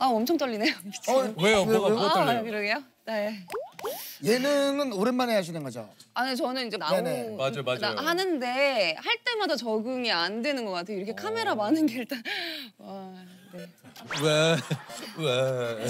아 엄청 떨리네요. 왜요? 뭐가 떨려요? 그러게요? 네. 예능은 오랜만에 하시는 거죠? 아니 저는 이제 네네. 맞아요. 하는데 할 때마다 적응이 안 되는 것 같아요. 이렇게 카메라 많은 게 일단 네. 왜?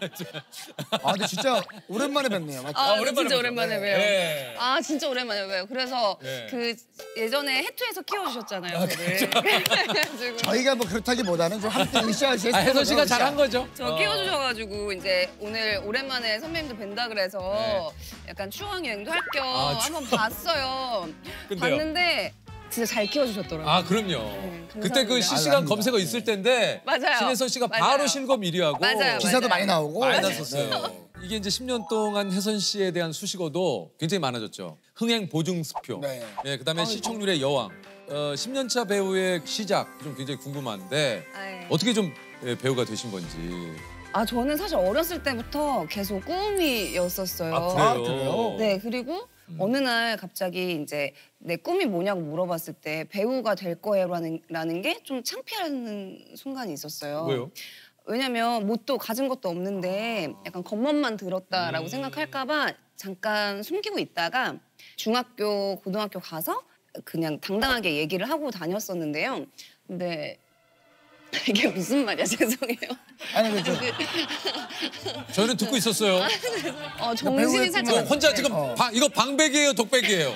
아 근데 진짜 오랜만에 뵙네요. 맞죠? 오랜만에 진짜 보죠. 오랜만에 네. 봬요. 네. 아 진짜 오랜만에 봬요. 그래서 네. 그 예전에 해투에서 키워주셨잖아요. 저를. 그래가지고 저희가 뭐 그렇다기보다는 좀 함께 으쌰으쌰 혜선 씨가 잘한 거죠. 저 끼워주셔가지고 이제 오늘 오랜만에 선배님들 뵌다 그래서 약간 추억 여행도 할 겸 한번 봤어요. 근데요? 봤는데 진짜 잘 키워주셨더라고요. 아 그럼요. 감사합니다. 그때 그 실시간 아닙니다. 검색어 있을 텐데 맞아요. 신혜선 씨가 맞아요. 바로 실검 1위하고 맞아요. 기사도 많이 나오고 많이 네. 났었어요. 이게 이제 10년 동안 혜선 씨에 대한 수식어도 굉장히 많아졌죠. 흥행 보증수표. 네. 예, 그다음에 시청률의 여왕. 10년차 배우의 시작 좀 굉장히 궁금한데 네. 어떻게 좀 배우가 되신 건지. 아 저는 사실 어렸을 때부터 계속 꿈이었었어요. 아, 그래요? 그래요? 네 그리고 어느 날 갑자기 이제 내 꿈이 뭐냐고 물어봤을 때 배우가 될 거예요라는 게 좀 창피한 순간이 있었어요. 왜요? 왜냐면 뭣도 가진 것도 없는데 약간 겉멋만 들었다라고 생각할까 봐 잠깐 숨기고 있다가 중학교, 고등학교 가서 그냥 당당하게 얘기를 하고 다녔었는데요. 근데 이게 무슨 말이야? 죄송해요. 아니 그죠. 저는 듣고 있었어요. 정신이 살짝 안 혼자 네. 지금 이거 방백이에요, 독백이에요?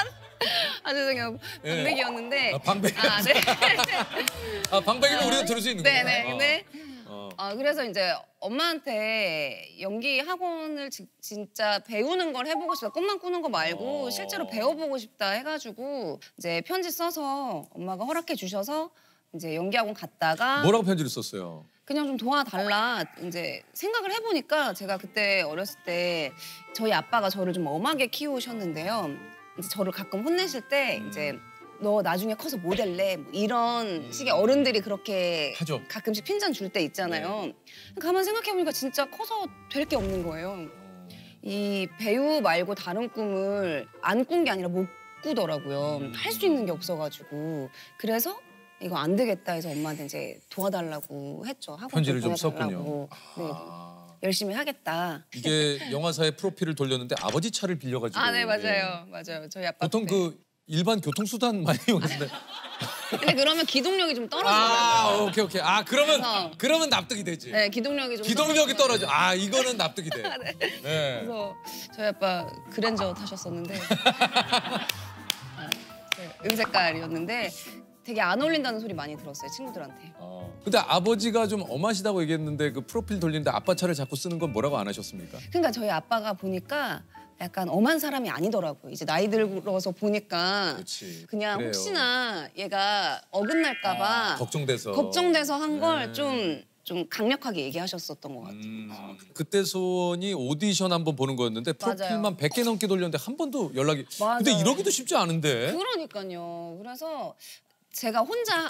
아 죄송해요. 예. 방백이었는데. 방백. 아 네. 아, 방백이면 우리도 들을 수 있는 거구나. 네네. 근데 어. 그래서 이제 엄마한테 연기 학원을 진짜 배우는 걸 해보고 싶다. 꿈만 꾸는 거 말고 실제로 배워보고 싶다 해가지고 이제 편지 써서 엄마가 허락해 주셔서 이제 연기 학원 갔다가 뭐라고 편지를 썼어요? 그냥 좀 도와달라 이제 생각을 해보니까 제가 그때 어렸을 때 저희 아빠가 저를 좀 엄하게 키우셨는데요. 이제 저를 가끔 혼내실 때 이제 너 나중에 커서 모델래 뭐 이런 식의 어른들이 그렇게 하죠. 가끔씩 핀잔 줄 때 있잖아요. 가만 생각해보니까 진짜 커서 될 게 없는 거예요. 이 배우 말고 다른 꿈을 안 꾼 게 아니라 못 꾸더라고요. 할 수 있는 게 없어가지고 그래서 이거 안 되겠다 해서 엄마한테 이제 도와달라고 했죠. 학원 편지를 좀 보내달라고. 네. 열심히 하겠다. 이게 영화사의 프로필을 돌렸는데 아버지 차를 빌려가지고. 아, 네, 예. 맞아요. 맞아요. 저희 아빠. 보통 때. 그 일반 교통수단 많이 이용하는데. 근데 그러면 기동력이 좀 떨어지더라고요. 아, 오케이. 아, 그래서- 그러면 납득이 되지. 네, 기동력이 좀 기동력이 떨어져. 아, 이거는 납득이 돼. 네. 네. 그래서 저희 아빠 그랜저 타셨었는데 은색깔이었는데 되게 안 어울린다는 소리 많이 들었어요, 친구들한테. 근데 아버지가 좀 엄하시다고 얘기했는데 그 프로필 돌리는데 아빠 차를 자꾸 쓰는 건 뭐라고 안 하셨습니까? 그러니까 저희 아빠가 보니까 약간 엄한 사람이 아니더라고요. 이제 나이 들어서 보니까 그렇지. 그냥 그래요. 혹시나 얘가 어긋날까 봐 걱정돼서 한 걸 좀 강력하게 얘기하셨었던 것 같아요. 그때 소원이 오디션 한번 보는 거였는데 프로필만 맞아요. 100개 넘게 돌렸는데 한 번도 연락이. 맞아요. 근데 이러기도 쉽지 않은데. 그러니까요. 그래서 제가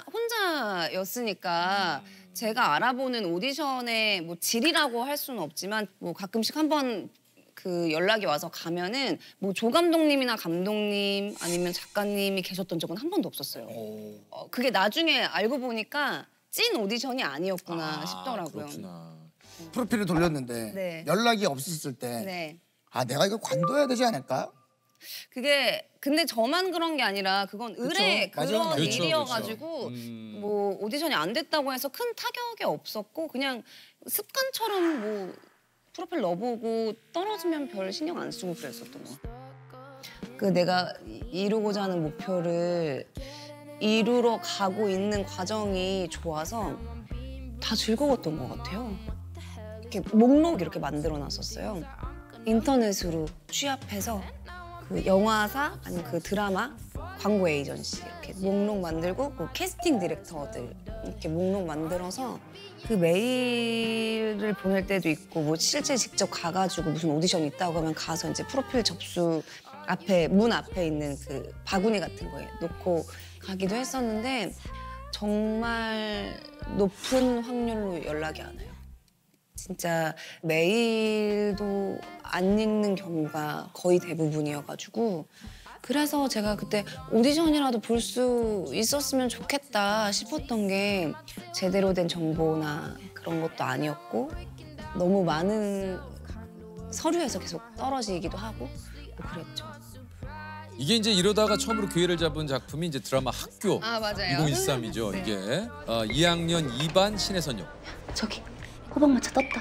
혼자였으니까 제가 알아보는 오디션의 뭐 질이라고 할 수는 없지만 뭐 가끔씩 한번 그 연락이 와서 가면은 뭐 조 감독님이나 감독님 아니면 작가님이 계셨던 적은 한 번도 없었어요. 그게 나중에 알고 보니까 찐 오디션이 아니었구나 싶더라고요. 그렇구나. 프로필을 돌렸는데 네. 연락이 없었을 때 네. 아 내가 이거 관둬야 되지 않을까? 그게 근데 저만 그런 게 아니라 그건 의뢰 그쵸. 맞아요. 그런 그렇죠, 일이어가지고 뭐 오디션이 안 됐다고 해서 큰 타격이 없었고 그냥 습관처럼 뭐 프로필 넣어보고 떨어지면 별 신경 안 쓰고 그랬었던 것 같아요. 그 내가 이루고자 하는 목표를 이루러 가고 있는 과정이 좋아서 다 즐거웠던 것 같아요. 이렇게 목록 이렇게 만들어놨었어요. 인터넷으로 취합해서 그 영화사 아니면 그 드라마 광고 에이전시 이렇게 목록 만들고 그 캐스팅 디렉터들 이렇게 목록 만들어서 그 메일을 보낼 때도 있고 뭐 실제 직접 가가지고 무슨 오디션 있다고 하면 가서 이제 프로필 접수 앞에 문 앞에 있는 그 바구니 같은 거에 놓고 가기도 했었는데 정말 높은 확률로 연락이 안 와요. 진짜 메일도 안 읽는 경우가 거의 대부분이어가지고 그래서 제가 그때 오디션이라도 볼 수 있었으면 좋겠다 싶었던 게 제대로 된 정보나 그런 것도 아니었고 너무 많은 서류에서 계속 떨어지기도 하고 뭐 그랬죠. 이게 이제 이러다가 처음으로 기회를 잡은 작품이 이제 드라마 학교 아 맞아요. 2013이죠. 네. 이게 2학년 2반 신혜선 역. 저기 호박마차 떴다.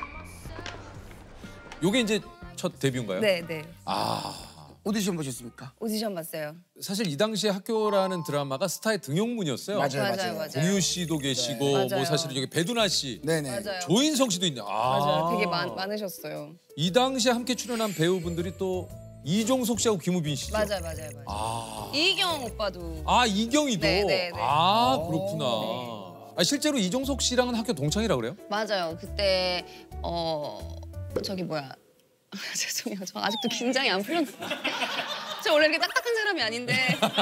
요게 이제 첫 데뷔인가요? 네. 아 오디션 보셨습니까? 오디션 봤어요. 사실 이 당시에 학교라는 드라마가 스타의 등용문이었어요. 맞아요. 공유 씨도 계시고 네. 뭐 맞아요. 사실은 여기 배두나 씨, 네네. 맞아요. 조인성 씨도 있네. 맞아요. 되게 많으셨어요. 이 당시에 함께 출연한 배우분들이 또 이종석 씨하고 김우빈 씨죠. 맞아요. 이희경 오빠도. 아 이경이도. 네. 아 그렇구나. 아, 실제로 이종석 씨랑은 학교 동창이라 그래요? 맞아요. 그때 저기 뭐야. 죄송해요. 저 아직도 긴장이 안 풀렸는데. 저 원래 이렇게 딱딱한 사람이 아닌데.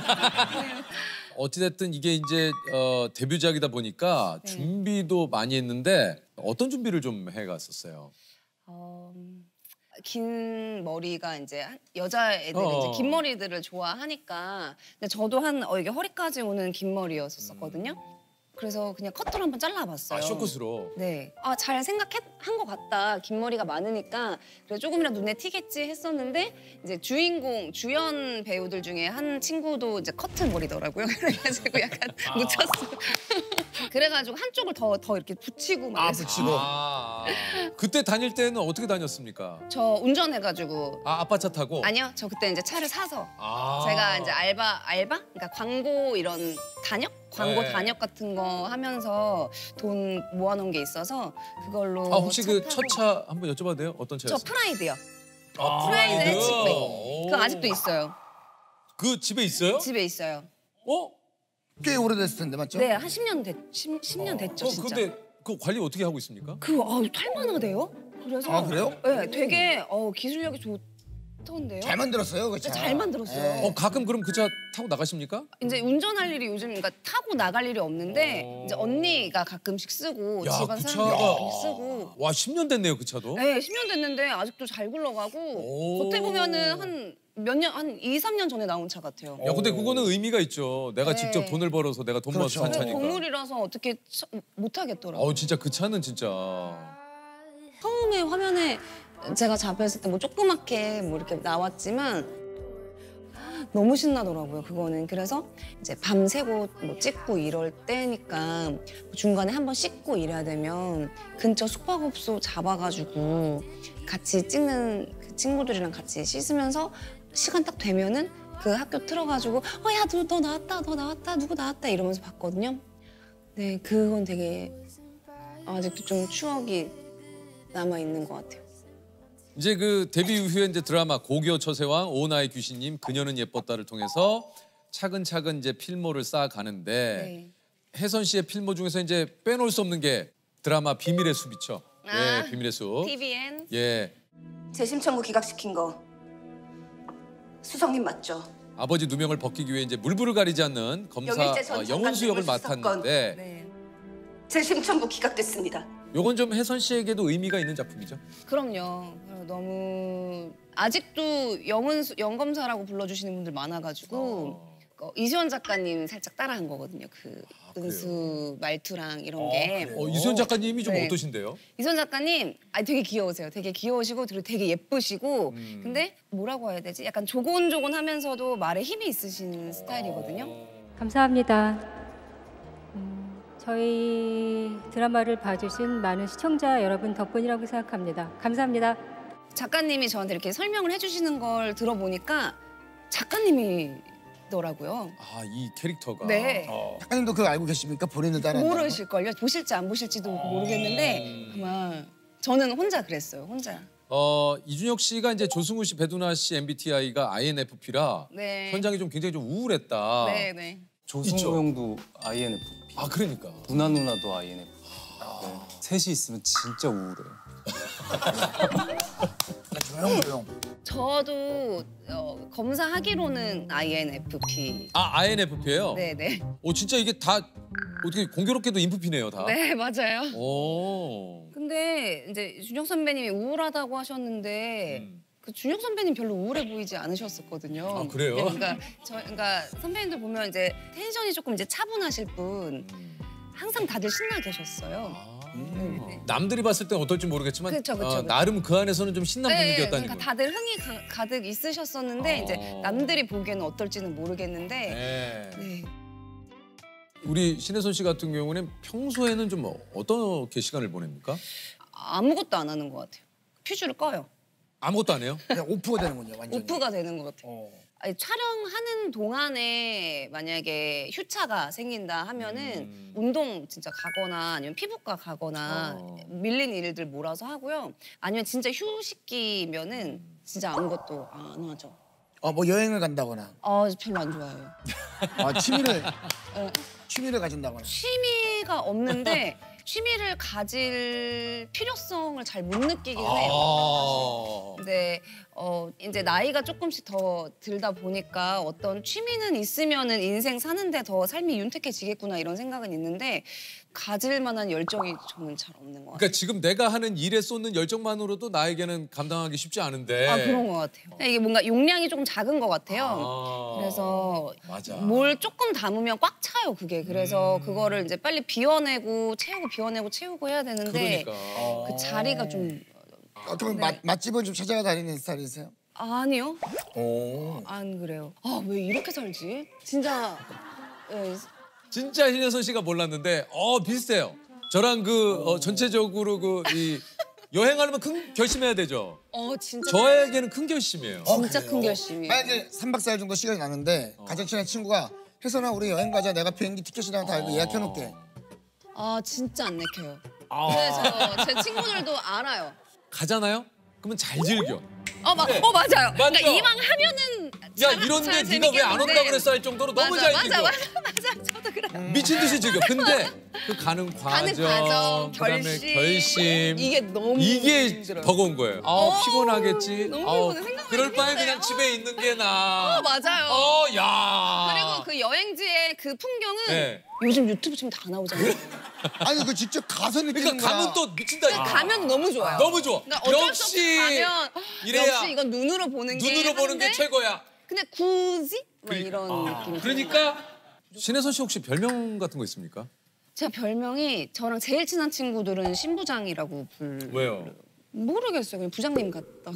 어찌됐든 이게 이제 데뷔작이다 보니까 네. 준비도 많이 했는데 어떤 준비를 좀 해갔었어요? 긴 머리가 이제 여자애들이 이제 긴 머리들을 좋아하니까 근데 저도 이게 허리까지 오는 긴 머리였었거든요. 그래서 그냥 커트로 한번 잘라봤어요. 아 쇼컷으로. 네. 잘 생각한 것 같다. 긴 머리가 많으니까 그래 조금이라도 눈에 튀겠지 했었는데 이제 주연 배우들 중에 한 친구도 이제 커트 머리더라고요. 그래가지고 약간 묻혔어. 그래가지고 한쪽을 더 이렇게 붙이고 막 해서. 붙이고. 그때 다닐 때는 어떻게 다녔습니까? 저 운전해가지고 아빠 차 타고? 아니요. 저 그때 이제 차를 사서 아. 제가 이제 알바? 그러니까 광고 이런 광고 네. 단역 같은 거 하면서 돈 모아놓은 게 있어서 그걸로 혹시 그 차 첫 타고. 차 한번 여쭤봐도 돼요? 어떤 저 차였어요? 프라이드요. 프라이드. 칩백. 오. 그거 아직도 있어요. 그 집에 있어요? 집에 있어요. 어? 꽤 오래됐을 텐데 맞죠? 네, 한 10년 됐죠, 진짜. 근데 그 관리 어떻게 하고 있습니까? 탈만하대요. 그래서 아, 그래요? 네, 되게 기술력이 좋던데요. 잘 만들었어요, 그쵸? 잘 만들었어요. 가끔 그럼 그 차 타고 나가십니까? 이제 운전할 일이 요즘 그러니까 타고 나갈 일이 없는데 이제 언니가 가끔씩 쓰고 집안 그 사람들이 차가 가끔씩 쓰고. 와 10년 됐네요 그 차도. 네, 10년 됐는데 아직도 잘 굴러가고 오. 겉에 보면은 한 2, 3년 전에 나온 차 같아요. 야 근데 그거는 의미가 있죠. 내가 네. 직접 돈을 벌어서 내가 돈 모아서 산 그렇죠. 차니까. 건물이라서 어떻게 못 하겠더라고요. 진짜 그 차는 진짜. 처음에 화면에 제가 잡혔을 때 뭐 조그맣게 뭐 이렇게 나왔지만 너무 신나더라고요, 그거는. 그래서 이제 밤새고 뭐 찍고 이럴 때니까 중간에 한번 씻고 이래야 되면 근처 숙박업소 잡아가지고 같이 찍는 그 친구들이랑 같이 씻으면서 시간 딱 되면은 그 학교 틀어가지고 야, 너 나왔다, 누구 나왔다 이러면서 봤거든요. 네, 그건 되게 아직도 좀 추억이 남아있는 것 같아요. 이제 그 데뷔 이후에 이제 드라마 고교 처세왕 오나의 귀신님 그녀는 예뻤다를 통해서 차근차근 이제 필모를 쌓아가는데 네. 혜선 씨의 필모 중에서 이제 빼놓을 수 없는 게 드라마 비밀의 숲이죠. 아, 예, 비밀의 숲. TVN. 예, 재심 청구 기각시킨 거 수석님 맞죠? 아버지 누명을 벗기기 위해 이제 물불을 가리지 않는 검사 영일제 전 영원수 역을 장관 사건. 맡았는데 네. 재심 청구 기각됐습니다. 요건 좀 혜선 씨에게도 의미가 있는 작품이죠. 그럼요. 너무 아직도 영검사라고 불러주시는 분들 많아가지고 이수연 작가님 살짝 따라한 거거든요. 그 은수 말투랑 이런 게. 이수연 작가님이 좀 네. 어떠신데요? 이수연 작가님 되게 귀여우세요. 되게 귀여우시고 그리고 되게 예쁘시고 근데 뭐라고 해야 되지? 약간 조곤조곤하면서도 말에 힘이 있으신 스타일이거든요. 감사합니다. 저희 드라마를 봐주신 많은 시청자 여러분 덕분이라고 생각합니다. 감사합니다. 작가님이 저한테 이렇게 설명을 해주시는 걸 들어보니까 작가님이더라고요. 이 캐릭터가. 네. 작가님도 그거 알고 계십니까? 본인을 따라. 모르실걸요. 보실지 안 보실지도 모르겠는데 아마 저는 혼자 그랬어요. 혼자. 이준혁 씨가 이제 조승우 씨, 배두나 씨 MBTI가 INFP라 네. 현장이 좀 굉장히 좀 우울했다. 네. 있죠. 조승우 형도 INFP, 그러니까. 누나 누나도 INFP. 네. 셋이 있으면 진짜 우울해요. 조용. 저도 검사하기로는 INFP. INFP예요? 네네. 진짜 이게 다 어떻게 공교롭게도 인프피네요, 다. 네 맞아요. 오. 근데 이제 준혁 선배님이 우울하다고 하셨는데 그 준혁 선배님 별로 우울해 보이지 않으셨었거든요. 그래요? 그러니까 선배님들 보면 이제 텐션이 조금 이제 차분하실 분 항상 다들 신나 계셨어요. 남들이 봤을 땐 어떨지 모르겠지만 그쵸, 그쵸. 나름 그 안에서는 좀 신난 분위기였다는 그러니까 거. 다들 흥이 가득 있으셨었는데 이제 남들이 보기에는 어떨지는 모르겠는데 네. 네. 우리 신혜선 씨 같은 경우는 평소에는 좀 어떻게 시간을 보냅니까? 아무것도 안 하는 것 같아요. 퓨즈를 꺼요. 아무것도 안 해요? 그냥 오프가 되는군요, 완전히. 오프가 되는 것 같아요. 어. 아니, 촬영하는 동안에 만약에 휴차가 생긴다 하면은 운동 진짜 가거나 아니면 피부과 가거나 밀린 일들 몰아서 하고요. 아니면 진짜 휴식기면은 진짜 아무것도 안 하죠. 뭐 여행을 간다거나, 별로 안 좋아해요. 취미를 가진다거나. 취미가 없는데 취미를 가질 필요성을 잘 못 느끼긴 해요. 근데 이제 나이가 조금씩 더 들다 보니까 어떤 취미는 있으면은 인생 사는데 더 삶이 윤택해지겠구나 이런 생각은 있는데 가질 만한 열정이 저는 잘 없는 것 같아요. 그러니까 지금 내가 하는 일에 쏟는 열정만으로도 나에게는 감당하기 쉽지 않은데. 그런 것 같아요. 이게 뭔가 용량이 조금 작은 것 같아요. 그래서 맞아. 뭘 조금 담으면 꽉 차요, 그게. 그래서 그거를 이제 빨리 비워내고 채우고 해야 되는데 그러니까. 그 자리가 좀 그럼 맛집을 좀 찾아가 다니는 스타일이세요? 아니요. 오. 안 그래요. 왜 이렇게 살지? 진짜 진짜 신혜선 씨가 몰랐는데 비슷해요. 저랑 전체적으로 이 여행하려면 큰 결심해야 되죠. 진짜 저에게는 큰 결심이에요. 진짜 그래요? 큰 결심이에요. 만약에 3박 4일 정도 시간이 나는데 가장 친한 친구가 혜선아 우리 여행 가자. 내가 비행기 티켓이랑 다 이거 예약해 놓을게. 진짜 안 내켜요. 그래서 제 친구들도 알아요. 가잖아요? 그러면 잘 즐겨. 맞아요. 그러니까 이왕 하면은 야 이런데 네가 왜 안 온다 그랬어 할 정도로 너무 잘 즐겨. 맞아. 저도 그래요. 미친 듯이 즐겨. 근데 그 가는 과정, 그다음에 결심 이게 너무 이게 힘들어요. 버거운 거예요. 피곤하겠지. 너무 피곤해. 생각만 그럴 해도 바에 힘드네요. 그냥 집에 있는 게 나아. 맞아요. 야. 그리고 그 여행지의 그 풍경은 네. 요즘 유튜브 지금 다 나오잖아요. 아니 그 직접 가서 느끼는 그러니까 거야. 가면 또 미친다니까. 가면 너무 좋아요. 너무 좋아. 그러니까 어쩔 수 역시 없이 가면 이래야 역시 이건 눈으로 보는 게 하는데 최고야. 근데 굳이 뭐 이런 느낌이 그러니까 신혜선 씨 혹시 별명 같은 거 있습니까? 제가 별명이 저랑 제일 친한 친구들은 신부장이라고 왜요? 모르겠어요. 그냥 부장님 같다고.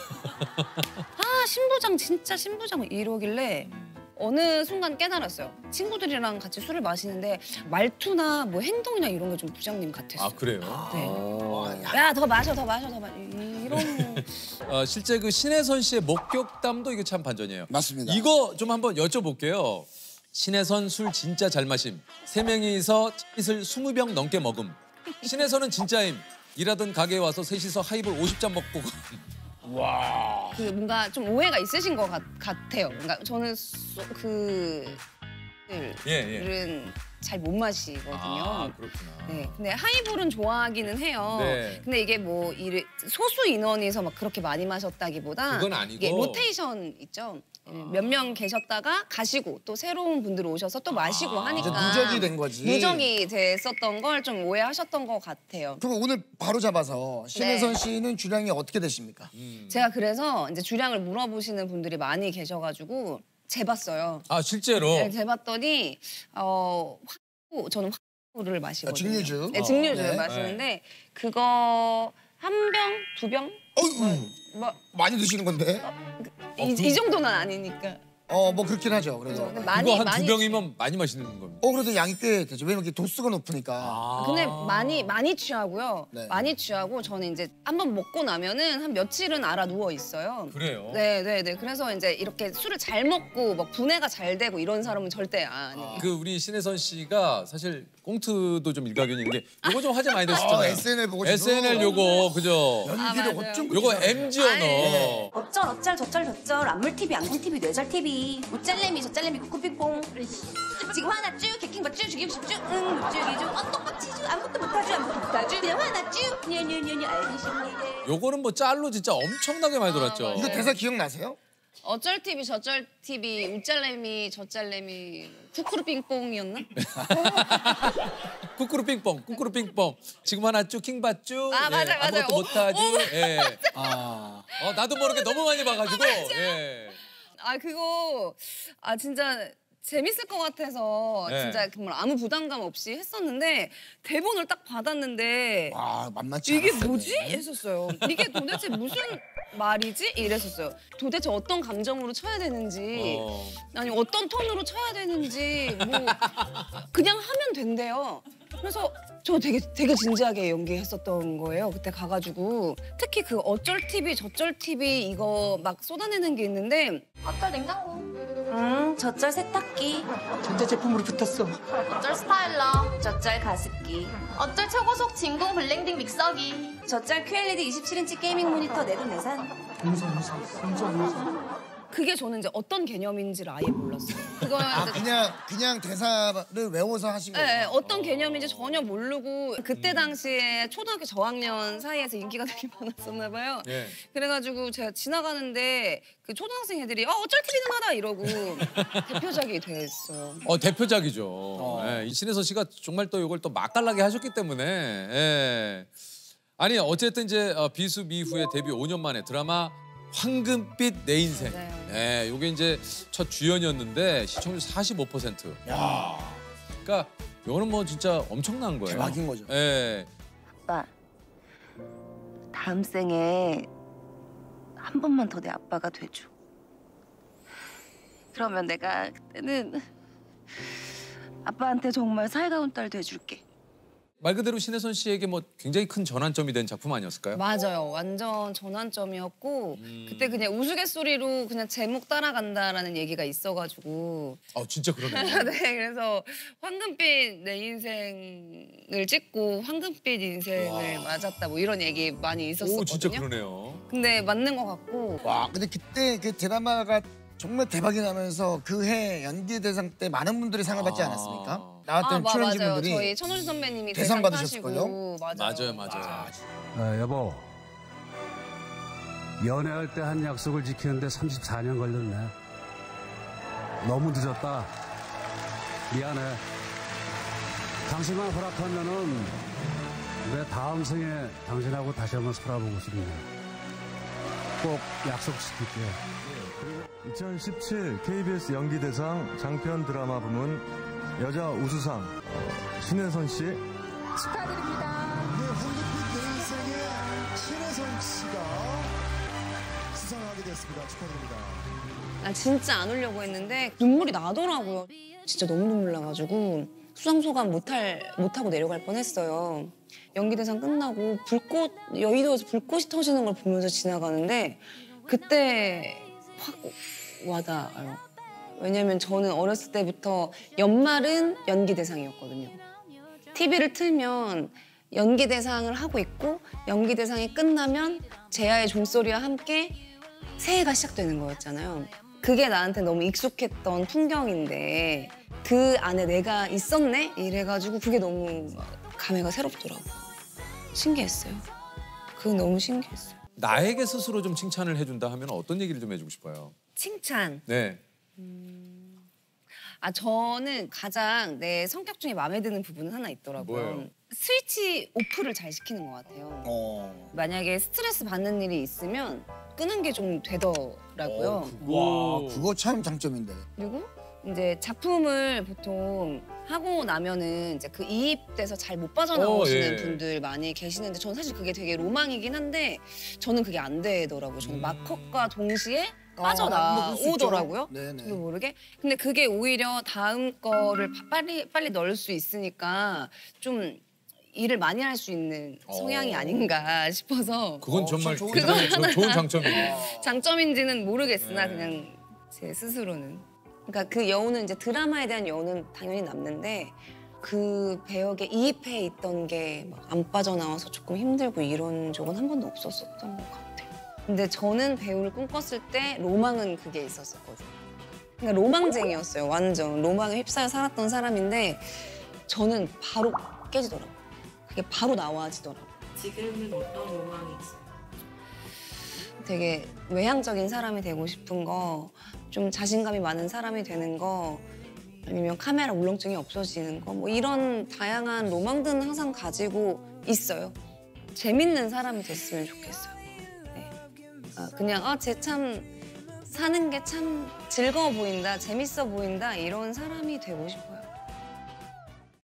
신부장 진짜 신부장 이러길래 어느 순간 깨달았어요. 친구들이랑 같이 술을 마시는데 말투나 뭐 행동이나 이런 게 좀 부장님 같았어요. 그래요? 네. 야, 더 마셔. 이런. 실제 그 신혜선 씨의 목격담도 이게 참 반전이에요. 맞습니다. 이거 좀 한번 여쭤볼게요. 신혜선 술 진짜 잘 마심. 3명이서 잇을 20병 넘게 먹음. 신혜선은 진짜임. 일하던 가게에 와서 셋이서 하이볼 50잔 먹고 그 뭔가 좀 오해가 있으신 것 같아요. 그러니까 저는 들은 잘 못 마시거든요. 그렇구나. 네, 근데 하이볼은 좋아하기는 해요. 네. 근데 이게 뭐 소수 인원이서 막 그렇게 많이 마셨다기보다 그건 아니고. 이게 로테이션 있죠. 몇 명 계셨다가 가시고 또 새로운 분들 오셔서 또 마시고 하니까 이제 누적이 된 거지. 누적이 됐었던 걸 좀 오해하셨던 것 같아요. 그럼 오늘 바로 잡아서 신혜선 씨는 주량이 어떻게 되십니까? 제가 그래서 이제 주량을 물어보시는 분들이 많이 계셔가지고 재봤어요. 실제로? 네, 재봤더니 저는 화를 마시거든요. 증류주? 네, 증류주를 네. 마시는데 그거 1병, 2병? 뭐 많이 드시는 건데? 이 정도는 아니니까. 뭐 그렇긴 하죠. 그래도. 근데 이거 한 2병이면 많이 마시는 겁니다. 그래도 양이 꽤 되죠. 왜냐면 이게 도수가 높으니까. 근데 많이 취하고요. 네. 많이 취하고 저는 이제 한번 먹고 나면은 한 며칠은 알아 누워 있어요. 그래요? 네. 그래서 이제 이렇게 술을 잘 먹고 막 분해가 잘 되고 이런 사람은 절대 아니에요. 그 우리 신혜선 씨가 사실 꽁트도 좀 일가견이 있는 게 요거 좀 화제 많이 됐었잖아요. SNL 보고 지금. SNL 요거 그죠? 연기를 맞아요. 어쩜 요거 그렇게 MG 언어. 어쩔 저쩔 안물 TV 안통 TV 뇌절 TV 우짤래미 저짤래미 쿠쿠핑뽕 지금 화났쥬 개킹 봤쥬 죽이고 싶쥬 응 죽이죠 똑같이쥬 아무것도 못하쥬 그냥 화났쥬 냐냐냐냐 알겠습니다. 요거는 뭐 짤로 진짜 엄청나게 많이 돌았죠. 이거 대사 기억나세요? 어쩔 TV 저쩔 TV 우짤래미 저짤래미 쿠쿠르빙뽕이었나? 꾸꾸루 삥뽕. 지금 하나 쭉 킹 받쥬. 맞아요. 아무것도 못하쥬. 예. 나도 모르게 너무 많이 봐가지고. 예. 그거 진짜 재밌을 것 같아서 네. 진짜 정말 아무 부담감 없이 했었는데 대본을 딱 받았는데 와 만만치 이게 않았어요. 뭐지? 했었어요. 이게 도대체 무슨 말이지? 이랬었어요. 도대체 어떤 감정으로 쳐야 되는지 아니 어떤 톤으로 쳐야 되는지 뭐 그냥 하면 된대요. 그래서 저 되게 진지하게 연기했었던 거예요. 그때 가가지고 특히 그 어쩔 TV 저쩔 TV 이거 막 쏟아내는 게 있는데 어쩔 냉장고. 저쩔 세탁기. 전자제품으로 붙었어. 어쩔 스타일러. 저쩔 가습기. 어쩔 초고속 진공 블렌딩 믹서기. 저쩔 QLED 27인치 게이밍 모니터 내돈내산. 그게 저는 이제 어떤 개념인지를 아예 몰랐어요. 그걸 아 그냥 대사를 외워서 하신 거예요? 네, 어떤 개념인지 전혀 모르고 그때 당시에 초등학교 저학년 사이에서 인기가 되게 많았었나 봐요. 예. 그래가지고 제가 지나가는데 그 초등학생 애들이 어쩔 TV는 하다 이러고 대표작이 됐어요. 대표작이죠. 예, 이 신혜선 씨가 정말 또 이걸 또 맛깔나게 하셨기 때문에. 예. 아니 어쨌든 이제 비수미후의 데뷔 5년 만에 드라마 황금빛 내 인생. 네, 이게 이제 첫 주연이었는데 시청률 45%. 야, 그러니까 이거는 뭐 진짜 엄청난 거예요. 대박인 거죠. 예. 아빠, 다음 생에 한 번만 더 내 아빠가 돼줘. 그러면 내가 그때는 아빠한테 정말 살가운 딸 돼줄게. 말 그대로 신혜선 씨에게 뭐 굉장히 큰 전환점이 된 작품 아니었을까요? 맞아요. 완전 전환점이었고 그때 그냥 우스갯소리로 그냥 제목 따라간다라는 얘기가 있어가지고 진짜 그러네요. 네, 그래서 황금빛 내 인생을 찍고 황금빛 인생을 맞았다 뭐 이런 얘기 많이 있었었거든요. 오, 진짜 그러네요. 근데 맞는 것 같고 와 근데 그때 그 드라마가 정말 대박이 나면서 그 해 연기대상 때 많은 분들이 상을 받지 않았습니까? 나왔던 맞아요. 출연진분들이 저희 천호준 선배님이 대상 대상 받으셨을걸요? 타시고 맞아요. 여보, 연애할 때 한 약속을 지키는데 34년 걸렸네. 너무 늦었다. 미안해. 당신만 허락하면은 내 다음 생에 당신하고 다시 한번 살아보고 싶네. 꼭 약속시킬게. 2017 KBS 연기대상 장편 드라마 부문 여자 우수상 신혜선 씨 축하드립니다. 네, 황금빛 내 인생의 신혜선 씨가 수상하게 됐습니다. 축하드립니다. 나 진짜 안 울려고 했는데 눈물이 나더라고요. 진짜 너무 눈물 나가지고 수상소감 못하고 내려갈 뻔했어요. 연기대상 끝나고 여의도에서 불꽃이 터지는 걸 보면서 지나가는데 그때 확 와닿아요. 왜냐면 저는 어렸을 때부터 연말은 연기대상이었거든요. TV를 틀면 연기대상을 하고 있고 연기대상이 끝나면 제아의 종소리와 함께 새해가 시작되는 거였잖아요. 그게 나한테 너무 익숙했던 풍경인데 그 안에 내가 있었네? 이래가지고 그게 너무 감회가 새롭더라고요. 신기했어요. 그건 너무 신기했어요. 나에게 스스로 좀 칭찬을 해준다 하면 어떤 얘기를 좀 해주고 싶어요? 칭찬. 네. 저는 가장 내 성격 중에 마음에 드는 부분은 하나 있더라고요. 뭐예요? 스위치 오프를 잘 시키는 것 같아요. 만약에 스트레스 받는 일이 있으면 끄는 게 좀 되더라고요. 와 그거 참 장점인데. 그리고 이제 작품을 보통 하고 나면은 이제 그 이입돼서 잘 못 빠져나오시는 분들 많이 계시는데 저는 사실 그게 되게 로망이긴 한데 저는 그게 안 되더라고요. 저는 마컷과 동시에 빠져나오더라고요. 저도 모르게. 근데 그게 오히려 다음 거를 빨리 넣을 수 있으니까 좀 일을 많이 할 수 있는 성향이 아닌가 싶어서. 그건 정말 좋은 좋은 장점이네요. 장점인지는 모르겠으나 그냥 제 스스로는. 그러니까 그 여운은 이제 드라마에 대한 여운은 당연히 남는데 그 배역에 이입해 있던 게 막 안 빠져나와서 조금 힘들고 이런 적은 한 번도 없었던 것 같아요. 근데 저는 배우를 꿈꿨을 때 로망은 그게 있었거든요. 그러니까 로망쟁이였어요. 완전 로망에 휩싸여 살았던 사람인데 저는 바로 깨지더라고요. 그게 바로 나와지더라고요. 지금은 어떤 로망이 있어요? 되게 외향적인 사람이 되고 싶은 거, 좀 자신감이 많은 사람이 되는 거, 아니면 카메라 울렁증이 없어지는 거, 뭐 이런 다양한 로망들은 항상 가지고 있어요. 재밌는 사람이 됐으면 좋겠어요. 네. 그냥 쟤 참 사는 게 참 즐거워 보인다, 재밌어 보인다 이런 사람이 되고 싶어요.